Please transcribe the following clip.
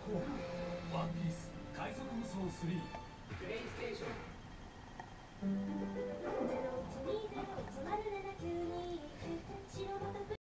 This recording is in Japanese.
効果ワンピース海賊無双3プレイステーション